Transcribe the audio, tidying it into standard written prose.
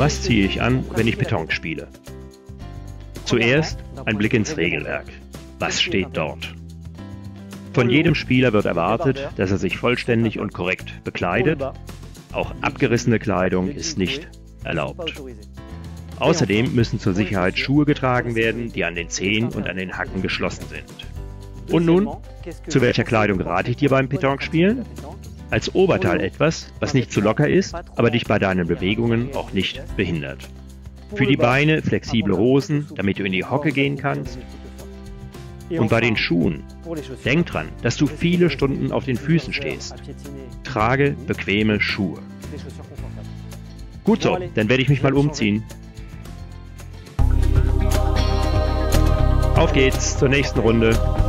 Was ziehe ich an, wenn ich Pétanque spiele? Zuerst ein Blick ins Regelwerk. Was steht dort? Von jedem Spieler wird erwartet, dass er sich vollständig und korrekt bekleidet. Auch abgerissene Kleidung ist nicht erlaubt. Außerdem müssen zur Sicherheit Schuhe getragen werden, die an den Zehen und an den Hacken geschlossen sind. Und nun, zu welcher Kleidung rate ich dir beim Pétanque-Spielen? Als Oberteil etwas, was nicht zu locker ist, aber dich bei deinen Bewegungen auch nicht behindert. Für die Beine flexible Hosen, damit du in die Hocke gehen kannst. Und bei den Schuhen, denk dran, dass du viele Stunden auf den Füßen stehst. Trage bequeme Schuhe. Gut so, dann werde ich mich mal umziehen. Auf geht's zur nächsten Runde.